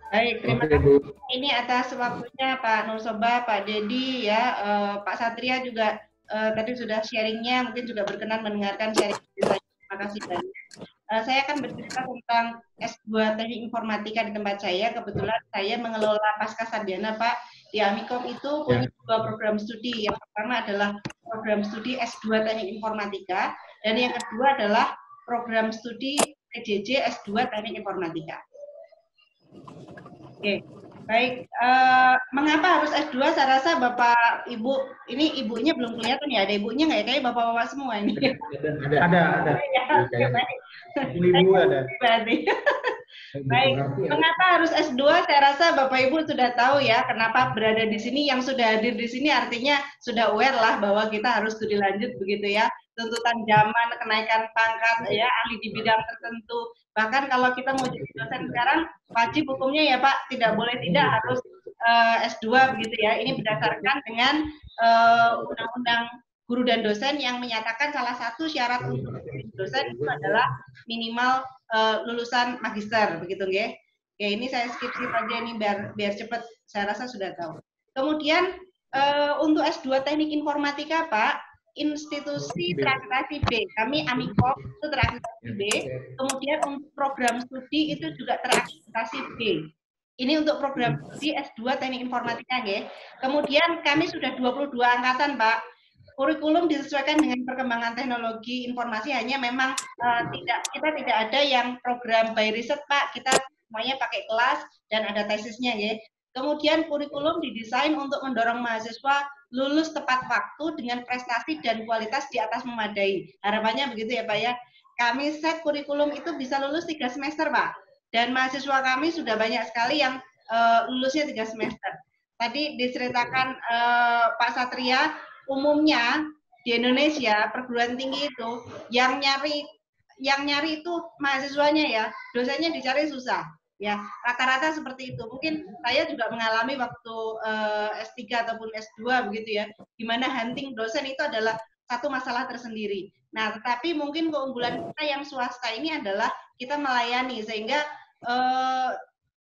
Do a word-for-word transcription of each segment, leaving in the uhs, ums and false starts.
Baik, terima Oke, kasih Bu. ini atas waktunya Pak Nursoba, Pak Dedi ya, eh, Pak Satria juga eh, tadi sudah sharingnya, mungkin juga berkenan mendengarkan sharing saya. Terima kasih banyak. Eh, saya akan bercerita tentang S dua Teknik Informatika di tempat saya. Kebetulan saya mengelola Pasca Sarjana, Pak. Di Amikom itu punya Ya. dua program studi. Yang pertama adalah program studi S dua Teknik Informatika, dan yang kedua adalah program studi P J J S dua Teknik Informatika. Oke, baik. Uh, mengapa harus S dua? Saya rasa Bapak, Ibu, ini ibunya belum kelihatan ya? Ada ibunya nggak ya? Kayak Bapak-Bapak semua ini. Ada, ada, ada. Ya, oke, baik. Ibu ada. Berarti. Baik, mengapa harus S dua? Saya rasa Bapak Ibu sudah tahu ya, kenapa berada di sini. Yang sudah hadir di sini artinya sudah aware lah bahwa kita harus studi lanjut begitu ya. Tuntutan zaman, kenaikan pangkat ya, ahli di bidang tertentu. Bahkan kalau kita mau jadi dosen sekarang, wajib hukumnya ya Pak, tidak boleh tidak harus uh, S dua begitu ya. Ini berdasarkan dengan undang-undang uh, guru dan dosen yang menyatakan salah satu syarat untuk menjadi dosen itu adalah minimal uh, lulusan magister begitu nggih. Ya ini saya skip skip aja ini biar biar cepat. Saya rasa sudah tahu. Kemudian uh, untuk S dua Teknik Informatika Pak, institusi terakreditasi B. Kami Amikom itu terakreditasi B. Kemudian untuk program studi itu juga terakreditasi B. Ini untuk program studi S dua Teknik Informatika nggih. Kemudian kami sudah dua puluh dua angkatan, Pak. Kurikulum disesuaikan dengan perkembangan teknologi informasi, hanya memang uh, tidak kita tidak ada yang program by riset Pak, kita semuanya pakai kelas dan ada tesisnya ya. Kemudian kurikulum didesain untuk mendorong mahasiswa lulus tepat waktu dengan prestasi dan kualitas di atas memadai. Harapannya begitu ya Pak ya. Kami set kurikulum itu bisa lulus tiga semester Pak, dan mahasiswa kami sudah banyak sekali yang uh, lulusnya tiga semester. Tadi diceritakan uh, Pak Satria, umumnya di Indonesia perguruan tinggi itu yang nyari yang nyari itu mahasiswanya ya, dosennya dicari susah ya, rata-rata seperti itu. Mungkin saya juga mengalami waktu uh, S tiga ataupun S dua begitu ya, di mana hunting dosen itu adalah satu masalah tersendiri. Nah, tetapi mungkin keunggulan kita yang swasta ini adalah kita melayani, sehingga uh,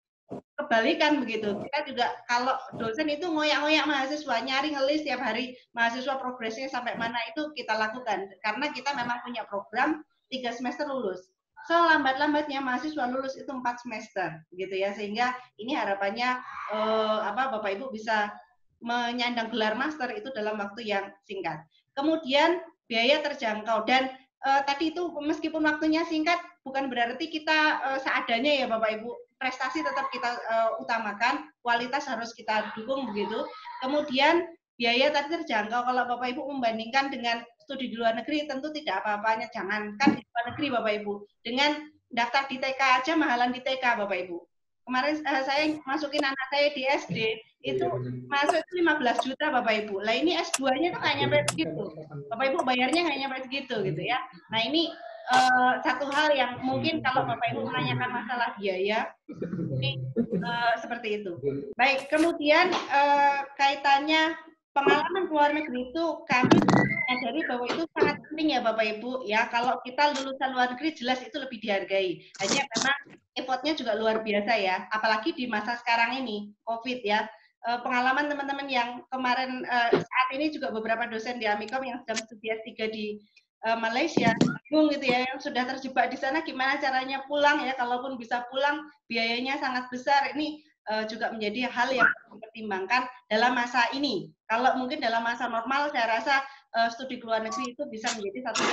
kebalikan begitu. Kita juga kalau dosen itu ngoyak-ngoyak mahasiswa, nyari ngelis tiap hari mahasiswa progresnya sampai mana, itu kita lakukan. Karena kita memang punya program tiga semester lulus. Selambat-lambatnya mahasiswa lulus itu empat semester gitu ya. Sehingga ini harapannya eh, apa Bapak Ibu bisa menyandang gelar master itu dalam waktu yang singkat. Kemudian biaya terjangkau, dan eh, tadi itu meskipun waktunya singkat bukan berarti kita eh, seadanya ya Bapak Ibu. Prestasi tetap kita uh, utamakan, kualitas harus kita dukung begitu. Kemudian biaya tadi terjangkau. Kalau Bapak Ibu membandingkan dengan studi di luar negeri, tentu tidak apa-apanya. Jangankan di luar negeri Bapak Ibu, dengan daftar di T K aja mahalan di T K Bapak Ibu. Kemarin uh, saya masukin anak saya di S D, itu masuk itu lima belas juta Bapak Ibu. Lah ini S dua-nya tuh nggak nyampe segitu. Bapak Ibu bayarnya nggak nyampe segitu gitu ya. Nah ini uh, satu hal yang mungkin kalau Bapak Ibu menanyakan masalah biaya, ini uh, seperti itu. Baik, kemudian uh, kaitannya pengalaman luar negeri itu kami menyadari bahwa itu sangat penting ya Bapak Ibu ya. Kalau kita lulusan luar negeri jelas itu lebih dihargai. Hanya memang effortnya juga luar biasa ya. Apalagi di masa sekarang ini COVID ya. Uh, pengalaman teman-teman yang kemarin uh, saat ini juga beberapa dosen di Amikom yang sedang studi S tiga di uh, Malaysia bingung gitu ya, yang sudah terjebak di sana gimana caranya pulang ya, kalaupun bisa pulang biayanya sangat besar. Ini uh, juga menjadi hal yang dipertimbangkan dalam masa ini. Kalau mungkin dalam masa normal saya rasa uh, studi luar negeri itu bisa menjadi satu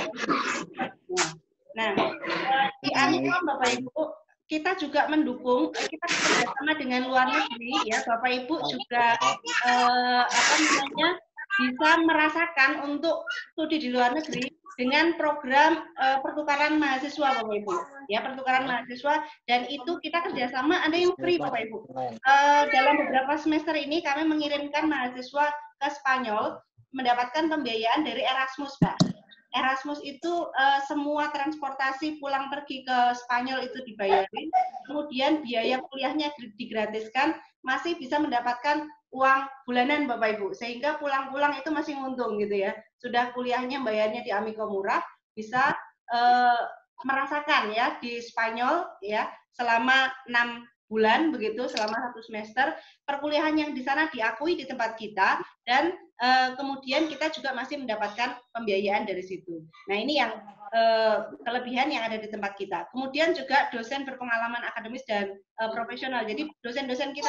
semua. Nah, uh, di Amikom Bapak Ibu kita juga mendukung, kita bekerjasama dengan luar negeri ya Bapak Ibu juga uh, apa namanya bisa merasakan untuk studi di luar negeri dengan program uh, pertukaran mahasiswa Bapak Ibu ya, pertukaran mahasiswa, dan itu kita kerjasama, ada yang free Bapak Ibu. Uh, dalam beberapa semester ini kami mengirimkan mahasiswa ke Spanyol mendapatkan pembiayaan dari Erasmus Pak. Erasmus itu uh, semua transportasi pulang pergi ke Spanyol itu dibayarin, kemudian biaya kuliahnya digratiskan, masih bisa mendapatkan uang bulanan Bapak Ibu, sehingga pulang-pulang itu masih untung gitu ya. Sudah kuliahnya bayarnya di Amikom murah, bisa uh, merasakan ya di Spanyol ya selama enam bulan begitu selama satu semester, perkuliahan yang di sana diakui di tempat kita, dan uh, kemudian kita juga masih mendapatkan pembiayaan dari situ. Nah ini yang uh, kelebihan yang ada di tempat kita. Kemudian juga dosen berpengalaman akademis dan uh, profesional. Jadi dosen-dosen kita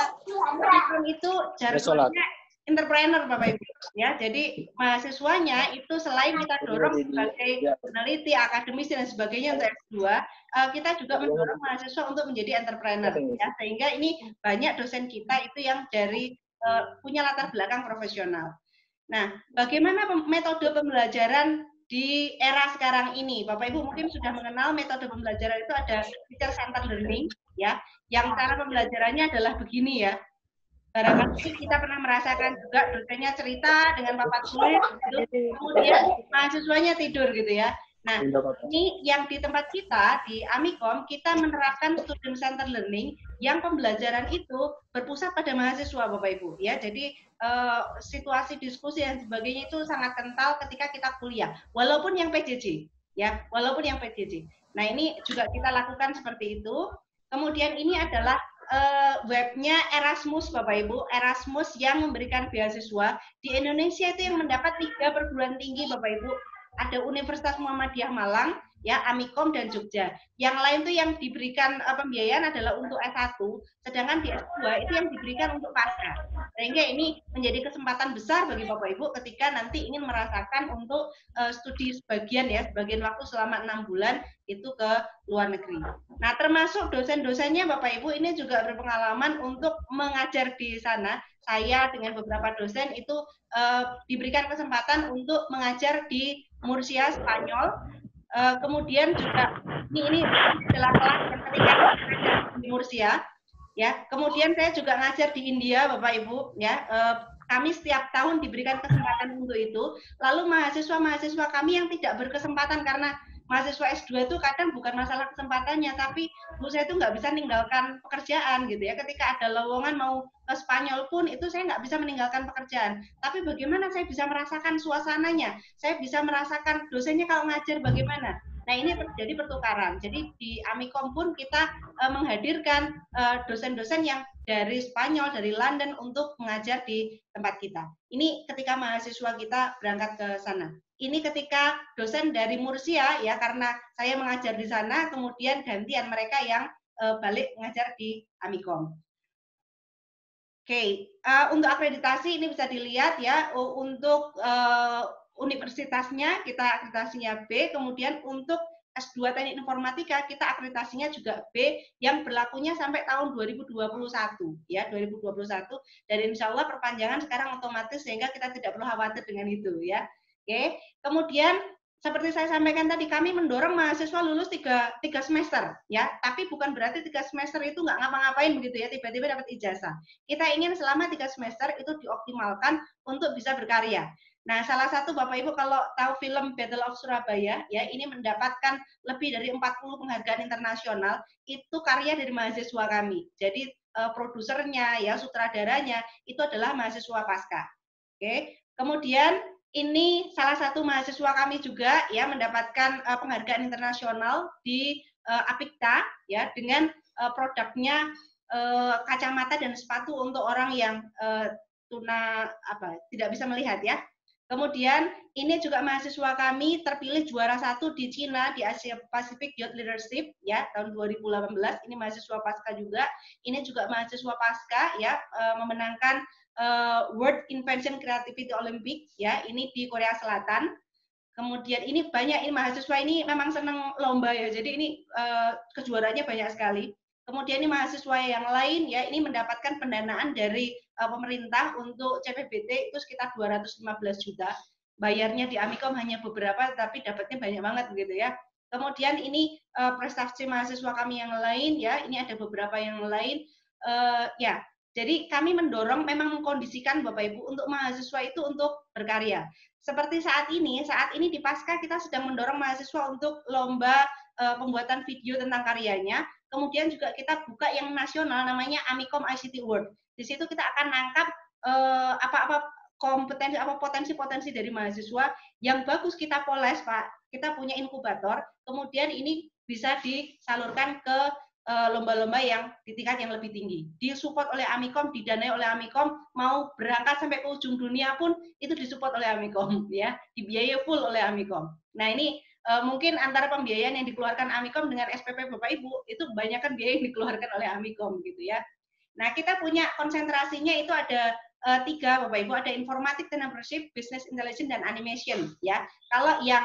itu jargonnya entrepreneur Bapak Ibu ya. Jadi mahasiswanya itu selain kita dorong sebagai peneliti, akademisi dan sebagainya untuk S dua, kita juga mendorong mahasiswa untuk menjadi entrepreneur ya. Sehingga ini banyak dosen kita itu yang dari uh, punya latar belakang profesional. Nah, bagaimana metode pembelajaran di era sekarang ini? Bapak Ibu mungkin sudah mengenal metode pembelajaran itu ada teacher centered learning ya. Yang cara pembelajarannya adalah begini ya. Barangkali kita pernah merasakan juga dosennya cerita dengan papan tulis, gitu, kemudian mahasiswanya tidur gitu ya. Nah, ini yang di tempat kita, di Amikom, kita menerapkan student centered learning yang pembelajaran itu berpusat pada mahasiswa, Bapak Ibu. Ya, jadi eh, situasi diskusi dan sebagainya itu sangat kental ketika kita kuliah, walaupun yang P J J, ya, walaupun yang P J J. Nah, ini juga kita lakukan seperti itu. Kemudian ini adalah Uh, webnya Erasmus Bapak Ibu, Erasmus yang memberikan beasiswa di Indonesia itu yang mendapat tiga perguruan tinggi Bapak Ibu. Ada Universitas Muhammadiyah Malang, ya Amikom dan Jogja. Yang lain tuh yang diberikan uh, pembiayaan adalah untuk S satu, sedangkan di S dua itu yang diberikan untuk pasca. Sehingga ini menjadi kesempatan besar bagi Bapak Ibu ketika nanti ingin merasakan untuk uh, studi sebagian ya, sebagian waktu selama enam bulan itu ke luar negeri. Nah, termasuk dosen-dosennya Bapak Ibu ini juga berpengalaman untuk mengajar di sana. Saya dengan beberapa dosen itu uh, diberikan kesempatan untuk mengajar di Murcia, Spanyol. Uh, kemudian juga ini ini adalah kelas yang ketika mengajar di Murcia, ya. Kemudian saya juga ngajar di India, Bapak Ibu, ya. Uh, kami setiap tahun diberikan kesempatan untuk itu. Lalu mahasiswa-mahasiswa kami yang tidak berkesempatan karena mahasiswa S dua itu kadang bukan masalah kesempatannya, tapi bu saya itu nggak bisa meninggalkan pekerjaan gitu ya. Ketika ada lowongan mau ke Spanyol pun itu saya nggak bisa meninggalkan pekerjaan. Tapi bagaimana saya bisa merasakan suasananya? Saya bisa merasakan dosennya kalau ngajar bagaimana? Nah ini terjadi pertukaran. Jadi di Amikom pun kita uh, menghadirkan dosen-dosen uh, yang dari Spanyol, dari London untuk mengajar di tempat kita. Ini ketika mahasiswa kita berangkat ke sana. Ini ketika dosen dari Murcia ya, karena saya mengajar di sana, kemudian gantian mereka yang uh, balik mengajar di Amikom. Oke, okay. uh, untuk akreditasi ini bisa dilihat ya, uh, untuk uh, universitasnya kita akreditasinya B, kemudian untuk S dua Teknik Informatika kita akreditasinya juga B yang berlakunya sampai tahun dua ribu dua puluh satu ya, dua ribu dua puluh satu, dan insya Allah perpanjangan sekarang otomatis sehingga kita tidak perlu khawatir dengan itu ya. Oke, kemudian seperti saya sampaikan tadi, kami mendorong mahasiswa lulus tiga, tiga semester, ya. Tapi bukan berarti tiga semester itu nggak ngapa-ngapain begitu ya, tiba-tiba dapat ijazah. Kita ingin selama tiga semester itu dioptimalkan untuk bisa berkarya. Nah, salah satu Bapak Ibu kalau tahu film Battle of Surabaya, ya ini mendapatkan lebih dari empat puluh penghargaan internasional, itu karya dari mahasiswa kami. Jadi eh, produsernya, ya sutradaranya itu adalah mahasiswa Pasca. Oke, kemudian ini salah satu mahasiswa kami juga ya mendapatkan uh, penghargaan internasional di uh, Apikta ya dengan uh, produknya uh, kacamata dan sepatu untuk orang yang uh, tuna apa tidak bisa melihat ya. Kemudian ini juga mahasiswa kami terpilih juara satu di Cina di Asia Pacific Youth Leadership ya tahun dua ribu delapan belas. Ini mahasiswa Pasca juga. Ini juga mahasiswa Pasca ya uh, memenangkan Uh, World Invention Creativity Olympic ya ini di Korea Selatan. Kemudian ini banyak ini mahasiswa ini memang senang lomba ya, jadi ini uh, kejuaraannya banyak sekali. Kemudian ini mahasiswa yang lain ya ini mendapatkan pendanaan dari uh, pemerintah untuk C P B T itu sekitar dua ratus lima belas juta. Bayarnya di Amikom hanya beberapa tapi dapatnya banyak banget begitu ya. Kemudian ini uh, prestasi mahasiswa kami yang lain ya, ini ada beberapa yang lain uh, ya. Jadi kami mendorong, memang mengkondisikan Bapak Ibu untuk mahasiswa itu untuk berkarya. Seperti saat ini, saat ini di Pasca kita sedang mendorong mahasiswa untuk lomba uh, pembuatan video tentang karyanya. Kemudian juga kita buka yang nasional namanya Amikom I C T Award. Di situ kita akan nangkap uh, apa-apa kompetensi, apa potensi-potensi dari mahasiswa yang bagus kita poles Pak. Kita punya inkubator, kemudian ini bisa disalurkan ke lomba-lomba yang di tingkat yang lebih tinggi. Disupport oleh Amikom, didanai oleh Amikom, mau berangkat sampai ke ujung dunia pun itu disupport oleh Amikom, ya, dibiayai full oleh Amikom. Nah ini uh, mungkin antara pembiayaan yang dikeluarkan Amikom dengan S P P Bapak Ibu itu kebanyakan biaya yang dikeluarkan oleh Amikom, gitu ya. Nah kita punya konsentrasinya itu ada uh, tiga Bapak Ibu, ada informatik, entrepreneurship, business intelligence, dan animation, ya. Kalau yang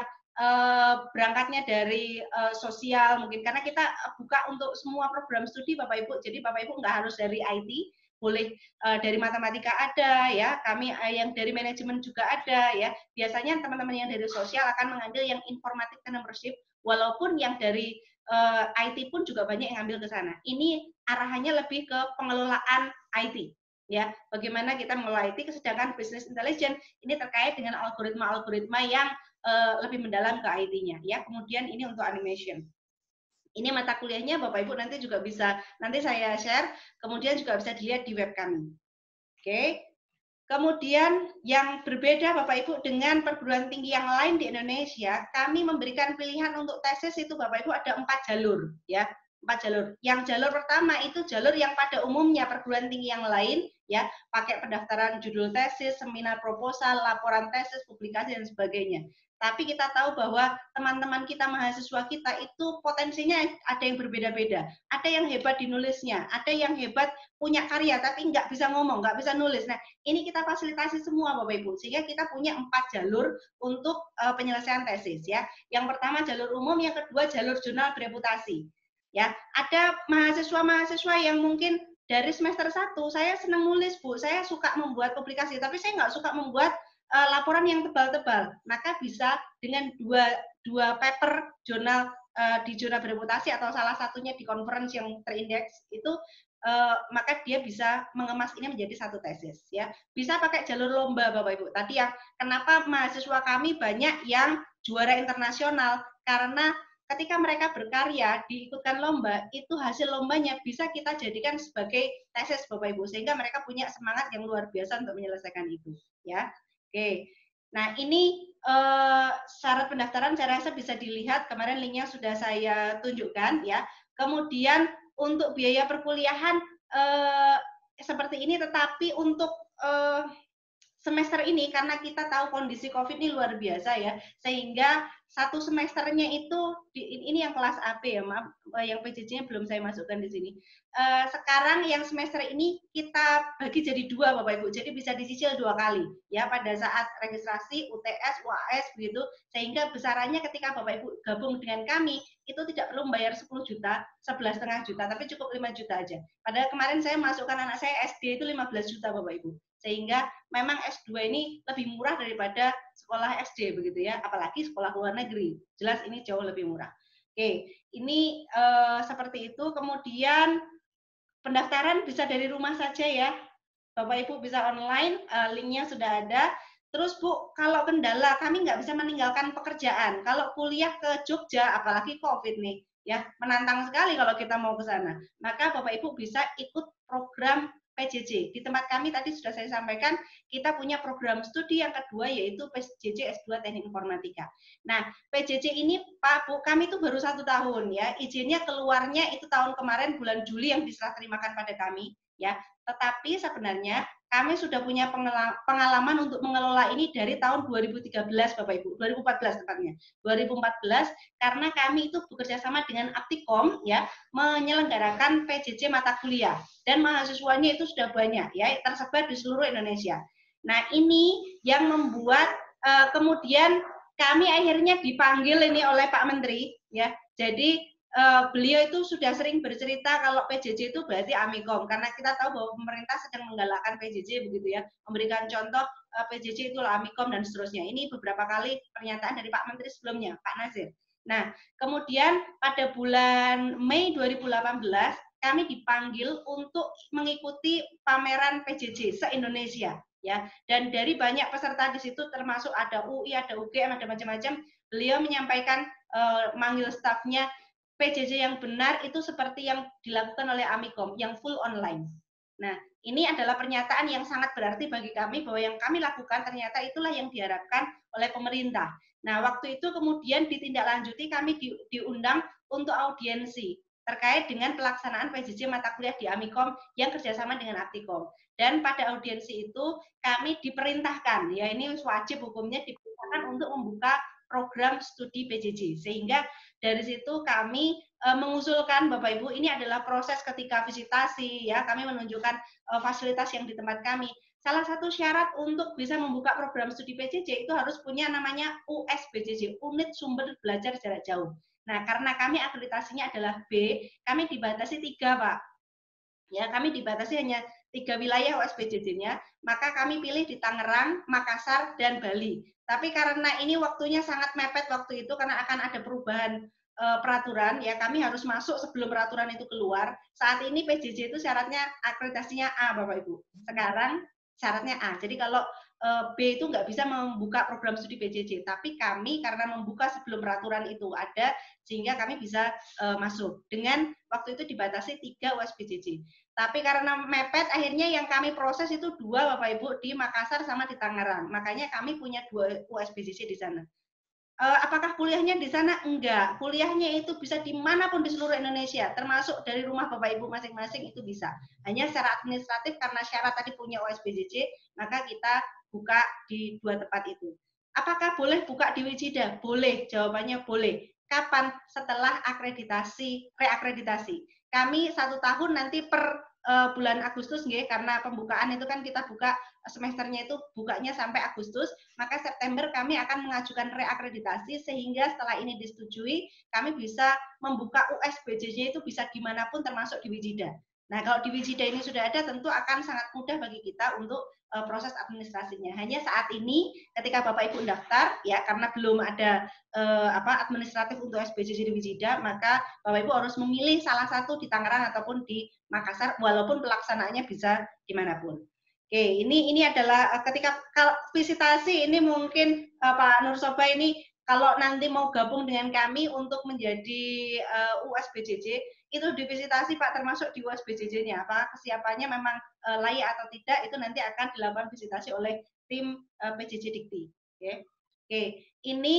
Uh, berangkatnya dari uh, sosial mungkin karena kita buka untuk semua program studi Bapak Ibu, jadi Bapak Ibu nggak harus dari I T, boleh uh, dari matematika ada ya, kami uh, yang dari manajemen juga ada ya. Biasanya teman-teman yang dari sosial akan mengambil yang informatik dan entrepreneurship, walaupun yang dari uh, I T pun juga banyak yang ambil ke sana. Ini arahannya lebih ke pengelolaan I T. Ya, bagaimana kita mengelola I T, sedangkan business intelligence ini terkait dengan algoritma-algoritma yang uh, lebih mendalam ke I T-nya ya. Kemudian ini untuk animation. Ini mata kuliahnya Bapak Ibu nanti juga bisa, nanti saya share, kemudian juga bisa dilihat di web kami. Oke. Kemudian yang berbeda Bapak Ibu dengan perguruan tinggi yang lain di Indonesia, kami memberikan pilihan untuk tesis itu Bapak Ibu ada empat jalur ya. Empat jalur. Yang jalur pertama itu jalur yang pada umumnya perguruan tinggi yang lain ya, pakai pendaftaran judul tesis, seminar proposal, laporan tesis, publikasi dan sebagainya. Tapi kita tahu bahwa teman-teman kita, mahasiswa kita itu potensinya ada yang berbeda-beda. Ada yang hebat di nulisnya, ada yang hebat punya karya tapi nggak bisa ngomong, nggak bisa nulis. Nah, ini kita fasilitasi semua Bapak Ibu, sehingga kita punya empat jalur untuk uh, penyelesaian tesis ya. Yang pertama jalur umum, yang kedua jalur jurnal bereputasi. Ya, ada mahasiswa-mahasiswa yang mungkin dari semester satu, saya senang nulis Bu, saya suka membuat publikasi, tapi saya nggak suka membuat uh, laporan yang tebal-tebal. Maka bisa dengan dua, dua paper jurnal uh, di jurnal bereputasi atau salah satunya di conference yang terindeks itu, uh, maka dia bisa mengemas ini menjadi satu tesis. Ya, bisa pakai jalur lomba Bapak Ibu. Tadi yang kenapa mahasiswa kami banyak yang juara internasional, karena ketika mereka berkarya, diikutkan lomba, itu hasil lombanya bisa kita jadikan sebagai tesis Bapak Ibu, sehingga mereka punya semangat yang luar biasa untuk menyelesaikan itu. Ya, oke. Nah ini eh, syarat pendaftaran saya rasa bisa dilihat, kemarin linknya sudah saya tunjukkan ya. Kemudian untuk biaya perkuliahan eh, seperti ini, tetapi untuk eh, semester ini karena kita tahu kondisi COVID ini luar biasa ya, sehingga satu semesternya itu ini yang kelas A P ya, maaf, yang P J J-nya belum saya masukkan di sini. Uh, sekarang yang semester ini kita bagi jadi dua Bapak Ibu, jadi bisa dicicil dua kali ya pada saat registrasi U T S, U A S begitu, sehingga besarannya ketika Bapak Ibu gabung dengan kami itu tidak perlu membayar sepuluh juta, sebelas koma lima juta, tapi cukup lima juta aja. Padahal kemarin saya masukkan anak saya S D itu lima belas juta Bapak Ibu. Sehingga memang S dua ini lebih murah daripada sekolah S D begitu ya, apalagi sekolah luar negeri. Jelas ini jauh lebih murah. Oke, ini uh, seperti itu. Kemudian pendaftaran bisa dari rumah saja ya. Bapak Ibu bisa online, uh, linknya sudah ada. Terus Bu, kalau kendala kami nggak bisa meninggalkan pekerjaan. Kalau kuliah ke Jogja, apalagi COVID nih, ya menantang sekali kalau kita mau ke sana. Maka Bapak Ibu bisa ikut program P J J. Di tempat kami tadi sudah saya sampaikan, kita punya program studi yang kedua yaitu P J J S dua Teknik Informatika. Nah, P J J ini Pak Bu, kami itu baru satu tahun ya. Izinnya keluarnya itu tahun kemarin bulan Juli yang diserah terimakan pada kami ya. Tetapi sebenarnya kami sudah punya pengalaman untuk mengelola ini dari tahun dua ribu tiga belas Bapak Ibu, dua ribu empat belas tepatnya. dua ribu empat belas karena kami itu bekerja sama dengan Aptikom ya, menyelenggarakan P J J mata kuliah dan mahasiswanya itu sudah banyak ya, tersebar di seluruh Indonesia. Nah, ini yang membuat uh, kemudian kami akhirnya dipanggil ini oleh Pak Menteri ya. Jadi Uh, beliau itu sudah sering bercerita kalau P J J itu berarti Amikom, karena kita tahu bahwa pemerintah sedang menggalakkan P J J begitu ya, memberikan contoh uh, P J J itu Amikom dan seterusnya. Ini beberapa kali pernyataan dari Pak Menteri sebelumnya, Pak Nazir. Nah, kemudian pada bulan Mei dua ribu delapan belas kami dipanggil untuk mengikuti pameran P J J se-Indonesia ya. Dan dari banyak peserta di situ termasuk ada U I, ada U G M, ada macam-macam. Beliau menyampaikan uh, manggil stafnya, P J J yang benar itu seperti yang dilakukan oleh Amikom, yang full online. Nah, ini adalah pernyataan yang sangat berarti bagi kami bahwa yang kami lakukan ternyata itulah yang diharapkan oleh pemerintah. Nah, waktu itu kemudian ditindaklanjuti, kami di, diundang untuk audiensi. terkait dengan pelaksanaan P J J mata kuliah di Amikom yang kerjasama dengan Aptikom. Dan pada audiensi itu kami diperintahkan, ya ini wajib hukumnya diperintahkan untuk membuka program studi P J J. Sehingga dari situ kami e, mengusulkan Bapak Ibu, ini adalah proses ketika visitasi, ya kami menunjukkan e, fasilitas yang di tempat kami. Salah satu syarat untuk bisa membuka program studi P J J itu harus punya namanya U S P J J, Unit Sumber Belajar Jarak Jauh. Nah, karena kami akreditasinya adalah B, kami dibatasi tiga, Pak. Ya, kami dibatasi hanya tiga wilayah U S P J J-nya, maka kami pilih di Tangerang, Makassar, dan Bali. Tapi karena ini waktunya sangat mepet waktu itu, karena akan ada perubahan e, peraturan, ya kami harus masuk sebelum peraturan itu keluar. Saat ini P J J itu syaratnya akreditasinya A, Bapak Ibu. Sekarang syaratnya A. Jadi kalau B itu nggak bisa membuka program studi P J J, tapi kami karena membuka sebelum peraturan itu ada, sehingga kami bisa uh, masuk. Dengan waktu itu dibatasi tiga U S P J J. Tapi karena mepet, akhirnya yang kami proses itu dua, Bapak Ibu, di Makassar sama di Tangerang. Makanya kami punya dua U S P J J di sana. Uh, apakah kuliahnya di sana? Enggak. Kuliahnya itu bisa dimanapun di seluruh Indonesia, termasuk dari rumah Bapak Ibu masing-masing itu bisa. Hanya secara administratif karena syarat tadi punya U S P J J, maka kita buka di dua tempat itu. Apakah boleh buka di Wijida? Boleh. Jawabannya boleh. Kapan? Setelah akreditasi, reakreditasi. Kami satu tahun nanti per uh, bulan Agustus, nggih, karena pembukaan itu kan kita buka semesternya itu bukanya sampai Agustus, maka September kami akan mengajukan reakreditasi sehingga setelah ini disetujui, kami bisa membuka U S P J J itu bisa dimanapun termasuk di Wijida. Nah, kalau di Wijida ini sudah ada, tentu akan sangat mudah bagi kita untuk uh, proses administrasinya. Hanya saat ini, ketika Bapak Ibu daftar, ya karena belum ada uh, apa administratif untuk S P J J di Wijida, maka Bapak Ibu harus memilih salah satu di Tangerang ataupun di Makassar, walaupun pelaksanaannya bisa dimanapun. Oke, ini ini adalah uh, ketika kalau visitasi ini mungkin uh, Pak Nur Soba ini kalau nanti mau gabung dengan kami untuk menjadi uh, U S P J J, itu divisitasi Pak, termasuk di U S P J J-nya. Apa kesiapannya memang uh, layak atau tidak, itu nanti akan dilakukan visitasi oleh tim uh, P J J Dikti. Oke, Oke. Ini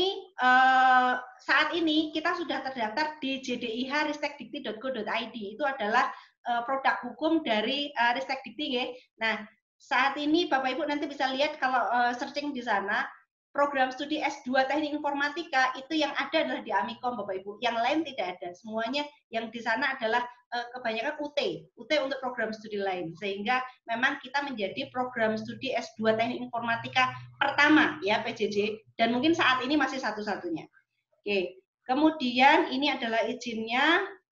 uh, saat ini kita sudah terdaftar di j d i h ristek dikti dot go dot i d. Itu adalah uh, produk hukum dari uh, Ristek Dikti. Ya. Nah, saat ini Bapak Ibu nanti bisa lihat kalau uh, searching di sana, program studi S dua Teknik Informatika itu yang ada adalah di Amikom, Bapak Ibu. Yang lain tidak ada. Semuanya yang di sana adalah uh, kebanyakan U T. U T untuk program studi lain. Sehingga memang kita menjadi program studi S dua Teknik Informatika pertama ya P J J, dan mungkin saat ini masih satu-satunya. Oke. Kemudian ini adalah izinnya,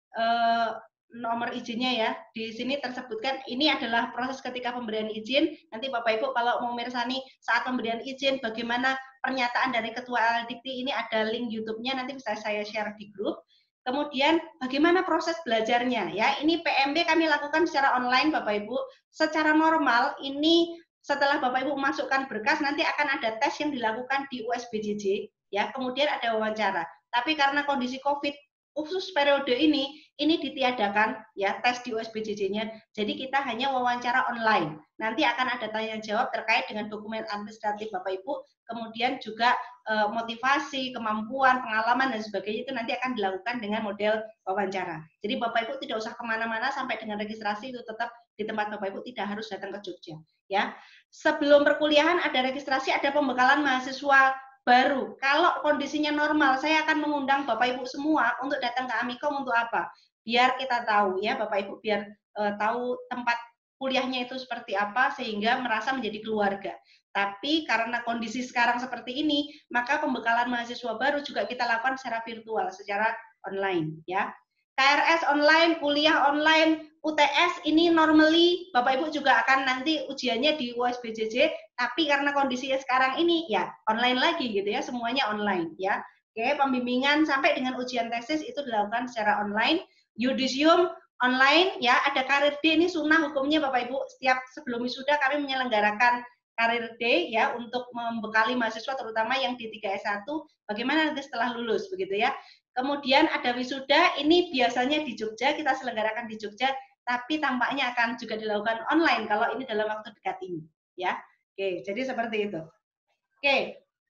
uh, nomor izinnya ya. Di sini tersebutkan ini adalah proses ketika pemberian izin. Nanti Bapak Ibu kalau mau mirsani saat pemberian izin bagaimana pernyataan dari Ketua Dikti, ini ada link YouTube-nya, nanti bisa saya share di grup. Kemudian bagaimana proses belajarnya ya. Ini P M B kami lakukan secara online Bapak Ibu. Secara normal ini setelah Bapak Ibu memasukkan berkas nanti akan ada tes yang dilakukan di U S P J J ya. Kemudian ada wawancara. Tapi karena kondisi Covid khusus periode ini, ini ditiadakan ya tes di U S P J J-nya. Jadi kita hanya wawancara online. Nanti akan ada tanya jawab terkait dengan dokumen administratif Bapak Ibu, kemudian juga eh, motivasi, kemampuan, pengalaman dan sebagainya itu nanti akan dilakukan dengan model wawancara. Jadi Bapak Ibu tidak usah kemana-mana sampai dengan registrasi itu tetap di tempat Bapak Ibu, tidak harus datang ke Jogja. Ya, sebelum perkuliahan ada registrasi, ada pembekalan mahasiswa baru. Kalau kondisinya normal, saya akan mengundang Bapak Ibu semua untuk datang ke Amikom untuk apa? Biar kita tahu ya Bapak Ibu, biar uh, tahu tempat kuliahnya itu seperti apa sehingga merasa menjadi keluarga. Tapi karena kondisi sekarang seperti ini, maka pembekalan mahasiswa baru juga kita lakukan secara virtual, secara online ya. K R S online, kuliah online, U T S ini normally Bapak Ibu juga akan nanti ujiannya di U S P J J, tapi karena kondisinya sekarang ini ya online lagi gitu ya, semuanya online ya. Oke, pembimbingan sampai dengan ujian tesis itu dilakukan secara online. Yudisium online ya, ada karir D, ini sunnah hukumnya Bapak Ibu. Setiap sebelum wisuda kami menyelenggarakan karir D ya untuk membekali mahasiswa terutama yang di tiga S satu bagaimana nanti setelah lulus begitu ya. Kemudian ada wisuda, ini biasanya di Jogja, kita selenggarakan di Jogja, tapi tampaknya akan juga dilakukan online kalau ini dalam waktu dekat ini ya. Oke, jadi seperti itu. Oke,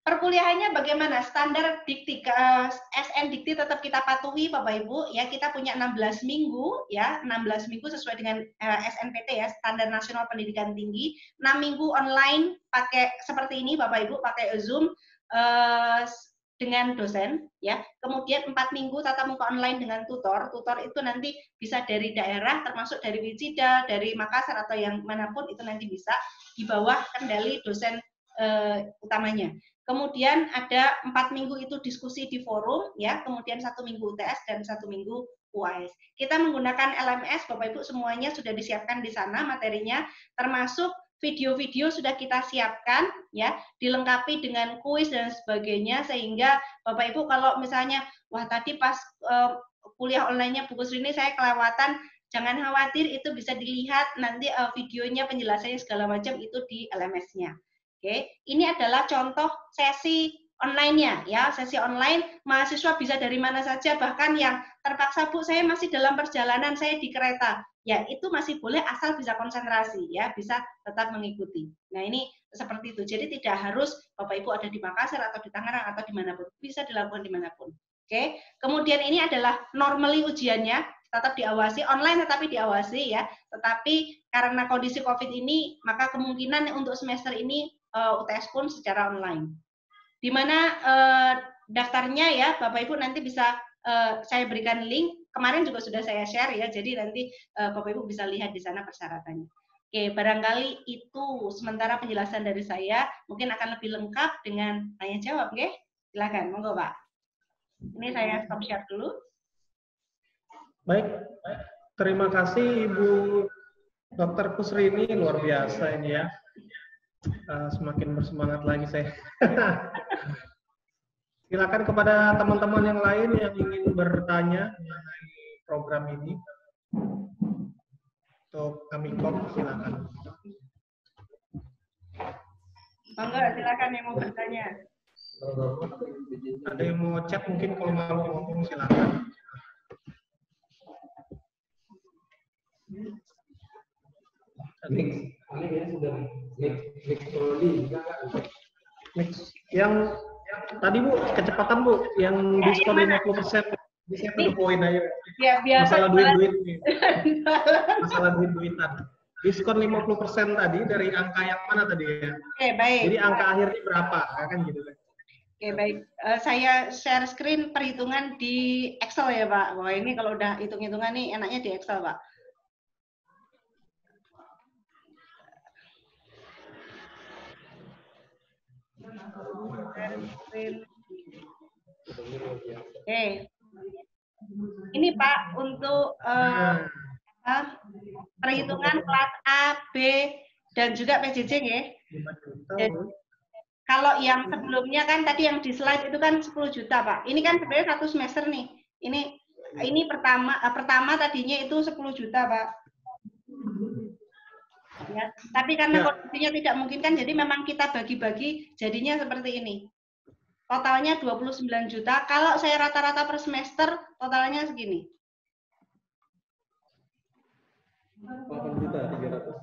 perkuliahannya bagaimana? Standar dikti uh, S N Dikti tetap kita patuhi Bapak Ibu ya. Kita punya enam belas minggu ya, enam belas minggu sesuai dengan uh, S N P T ya, Standar Nasional Pendidikan Tinggi. enam minggu online pakai seperti ini Bapak Ibu, pakai Zoom uh, dengan dosen ya. Kemudian empat minggu tatap muka online dengan tutor. Tutor itu nanti bisa dari daerah, termasuk dari Wicida, dari Makassar atau yang manapun itu nanti bisa di bawah kendali dosen uh, utamanya. Kemudian ada empat minggu itu diskusi di forum, ya. Kemudian satu minggu U T S dan satu minggu U A S. Kita menggunakan L M S, Bapak Ibu semuanya sudah disiapkan di sana materinya, termasuk video-video sudah kita siapkan, ya, dilengkapi dengan kuis dan sebagainya, sehingga Bapak Ibu kalau misalnya, wah tadi pas uh, kuliah online-nya Bu Kusrini saya kelewatan, jangan khawatir, itu bisa dilihat nanti uh, videonya, penjelasannya segala macam itu di L M S-nya. Oke, ini adalah contoh sesi online-nya ya, sesi online mahasiswa bisa dari mana saja, bahkan yang terpaksa Bu saya masih dalam perjalanan, saya di kereta, ya itu masih boleh asal bisa konsentrasi ya, bisa tetap mengikuti. Nah ini seperti itu, jadi tidak harus Bapak Ibu ada di Makassar atau di Tangerang atau dimanapun, bisa dilakukan dimanapun. Oke, kemudian ini adalah normally ujiannya, tetap diawasi, online tetapi diawasi ya, tetapi karena kondisi COVID ini, maka kemungkinan untuk semester ini uh, U T S pun secara online. Di mana uh, daftarnya ya, Bapak Ibu nanti bisa uh, saya berikan link, kemarin juga sudah saya share ya, jadi nanti uh, Bapak Ibu bisa lihat di sana persyaratannya. Oke, barangkali itu sementara penjelasan dari saya, mungkin akan lebih lengkap dengan tanya jawab, oke? Silakan, monggo Pak. Ini saya stop share dulu. Baik, terima kasih Ibu Dokter Kusrini, luar biasa ini ya. Uh, semakin bersemangat lagi saya. Silakan kepada teman-teman yang lain yang ingin bertanya mengenai program ini. Untuk kami kom, silakan. Monggo, silakan yang mau bertanya. Ada yang mau chat mungkin, kalau mau ngomong silakan. Next, sudah next next yang tadi Bu, kecepatan Bu, yang diskon lima puluh persen bisa ke poin aja. Ya, biasa masalah duit-duit nih. Masalah duit-duitan. Diskon lima puluh persen tadi dari angka yang mana tadi ya? Oke, baik. Jadi angka akhirnya berapa? Kan gitu kan. Oke, baik. Uh, saya share screen perhitungan di Excel ya, Pak. Wah, ini kalau udah hitung-hitungan nih enaknya di Excel, Pak. Oke, ini Pak untuk uh, uh, perhitungan kelas A, B, dan juga P J J ya. Jadi, kalau yang sebelumnya kan tadi yang di slide itu kan sepuluh juta Pak. Ini kan sebenarnya satu semester nih. Ini ini pertama uh, pertama tadinya itu sepuluh juta Pak. Ya, tapi karena ya. Kondisinya tidak mungkin kan, jadi memang kita bagi-bagi jadinya seperti ini. Totalnya dua puluh sembilan juta. Kalau saya rata-rata per semester, totalnya segini. delapan juta tiga ratus.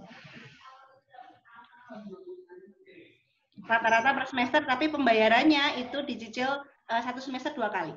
Rata-rata per semester, tapi pembayarannya itu dicicil uh, satu semester dua kali.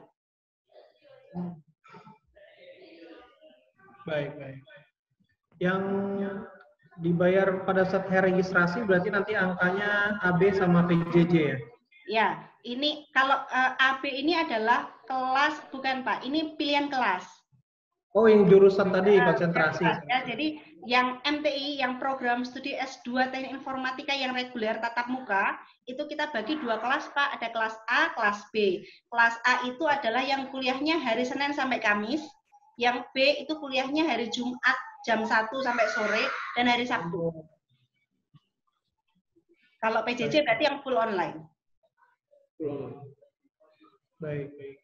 Baik, baik. Yang dibayar pada saat hari registrasi berarti nanti angkanya A B sama P J J ya? Ya, ini kalau uh, A B ini adalah kelas, bukan Pak, ini pilihan kelas. Oh, yang jurusan tadi konsentrasi. Ya, ya, jadi yang M T I, yang program studi S dua Teknik Informatika yang reguler tatap muka, itu kita bagi dua kelas Pak, ada kelas A, kelas B. Kelas A itu adalah yang kuliahnya hari Senin sampai Kamis, yang B itu kuliahnya hari Jumat jam satu sampai sore, dan hari Sabtu. Kalau P J J berarti yang full online. Baik, baik.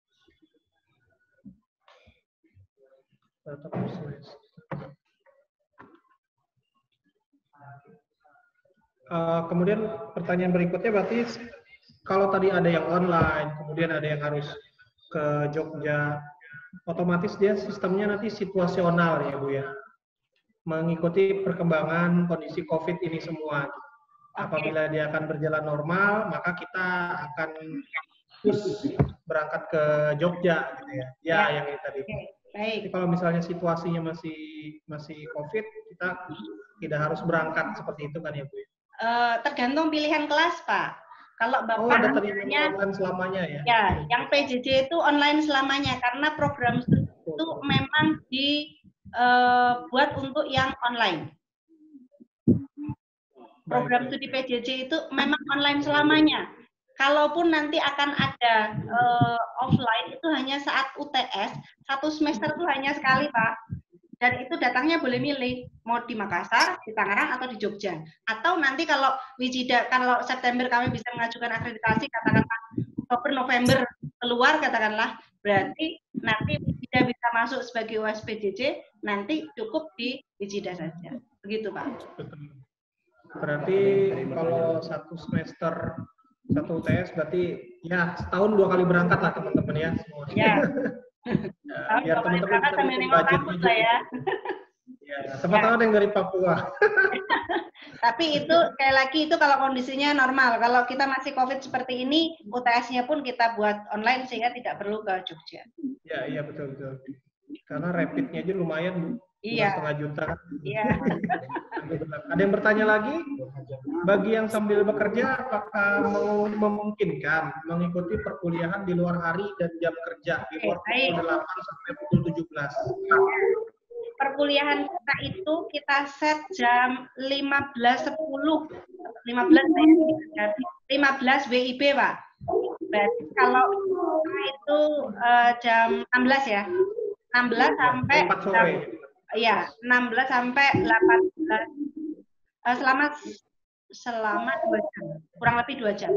Uh, kemudian pertanyaan berikutnya berarti kalau tadi ada yang online, kemudian ada yang harus ke Jogja, otomatis dia sistemnya nanti situasional ya Bu ya, mengikuti perkembangan kondisi COVID ini semua. Apabila dia akan berjalan normal, maka kita akan push berangkat ke Jogja, gitu ya. Ya, ya. Yang ini tadi. Okay. Baik. Jadi kalau misalnya situasinya masih masih COVID, kita tidak harus berangkat seperti itu kan ya Bu? Uh, tergantung pilihan kelas Pak. Kalau Bapak oh, ada ternyata online selamanya ya? Ya, yang P J J itu online selamanya karena program itu memang dibuat uh, untuk yang online. Program studi P J J itu memang online selamanya. Kalaupun nanti akan ada uh, offline itu hanya saat U T S, satu semester itu hanya sekali Pak. Dan itu datangnya boleh milih, mau di Makassar, di Tangerang, atau di Jogja. Atau nanti kalau Wijida, kalau September kami bisa mengajukan akreditasi, katakanlah Oktober, November keluar, katakanlah, berarti nanti Wijida bisa masuk sebagai U S P J J, nanti cukup di Wijida saja. Begitu Pak. Berarti kalau satu semester, satu U T S, berarti ya setahun dua kali berangkat lah teman-teman ya semua. Ya. Ya, biar teman-teman bisa bikin budget lah ya. Ya, teman-teman ya. Yang dari Papua. Tapi itu sekali lagi itu kalau kondisinya normal. Kalau kita masih COVID seperti ini, U T S-nya pun kita buat online sehingga tidak perlu ke Jogja. Ya, iya betul betul. Karena rapidnya aja lumayan, iya. setengah juta. Iya. Ada yang bertanya lagi? Bagi yang sambil bekerja, apakah memungkinkan mengikuti perkuliahan di luar hari dan jam kerja di luar pukul delapan sampai pukul tujuh belas? Perkuliahan kita itu kita set jam lima belas sepuluh, lima belas lima belas W I B Pak. Berarti kalau itu uh, jam enam belas ya, enam belas sampai jam, ya enam belas sampai delapan belas uh, selama selama dua jam, kurang lebih dua jam.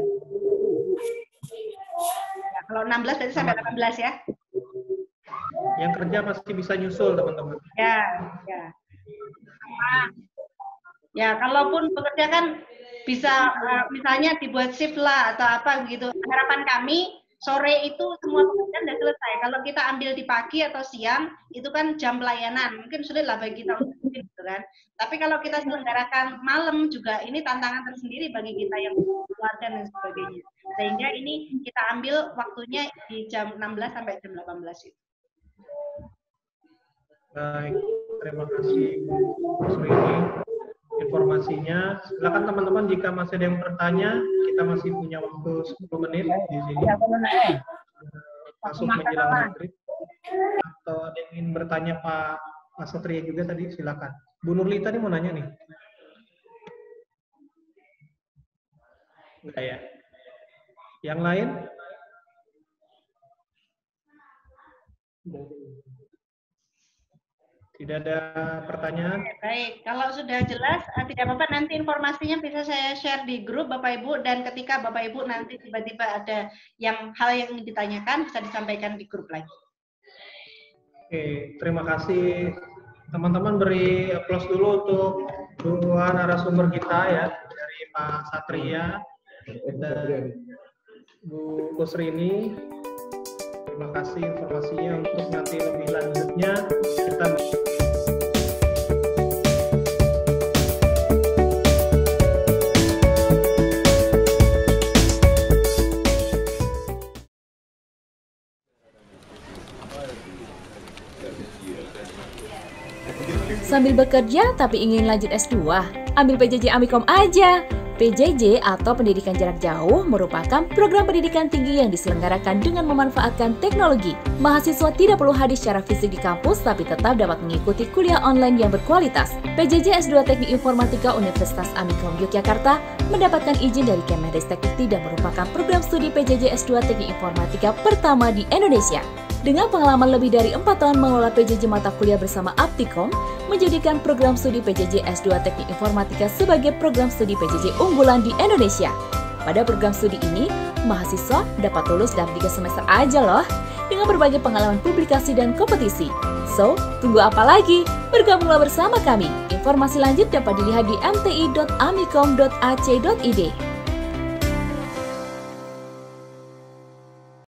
Ya, kalau enam belas berarti sampai delapan belas ya. Yang kerja pasti bisa nyusul teman-teman. Ya, ya. Nah, ya, kalaupun bekerja kan bisa uh, misalnya dibuat shift lah atau apa gitu. Harapan kami sore itu semua pekerjaan sudah selesai. Kalau kita ambil di pagi atau siang itu kan jam pelayanan, mungkin sulit lah bagi kita untuk gitu kan. Tapi kalau kita selenggarakan malam juga ini tantangan tersendiri bagi kita yang keluarga dan sebagainya. Sehingga ini kita ambil waktunya di jam enam belas sampai jam delapan belas itu. Baik, terima kasih Bu Srini informasinya. Silakan teman-teman jika masih ada yang bertanya, kita masih punya waktu sepuluh menit di sini. Masuk menjelang maghrib. Atau ada yang ingin bertanya Pak Pak Satria juga tadi, silakan. Bu Nurli tadi mau nanya nih. Enggak ya? Yang lain? Tidak ada pertanyaan? Baik, kalau sudah jelas, tidak apa-apa, nanti informasinya bisa saya share di grup Bapak Ibu, dan ketika Bapak Ibu nanti tiba-tiba ada yang hal yang ingin ditanyakan, bisa disampaikan di grup lagi. Oke, terima kasih. Teman-teman beri aplaus dulu untuk dua narasumber kita ya, dari Pak Satria dan Bu Kusrini. Terima kasih informasinya. Untuk nanti lebih lanjutnya kita sambil bekerja tapi ingin lanjut S dua, ambil P J J Amikom aja. P J J atau Pendidikan Jarak Jauh merupakan program pendidikan tinggi yang diselenggarakan dengan memanfaatkan teknologi. Mahasiswa tidak perlu hadir secara fisik di kampus, tapi tetap dapat mengikuti kuliah online yang berkualitas. P J J S dua Teknik Informatika Universitas Amikom Yogyakarta mendapatkan izin dari Kemendikbud dan merupakan program studi P J J S dua Teknik Informatika pertama di Indonesia. Dengan pengalaman lebih dari empat tahun mengelola P J J mata kuliah bersama Aptikom, menjadikan program studi P J J S dua Teknik Informatika sebagai program studi P J J unggulan di Indonesia. Pada program studi ini, mahasiswa dapat lulus dalam tiga semester aja loh, dengan berbagai pengalaman publikasi dan kompetisi. So, tunggu apa lagi? Bergabunglah bersama kami. Informasi lanjut dapat dilihat di m t i dot amikom dot a c dot i d.